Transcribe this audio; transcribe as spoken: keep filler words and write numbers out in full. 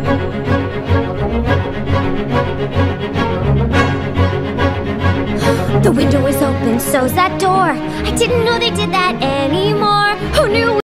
The window is open, so's that door. I didn't know they did that anymore. Who knew?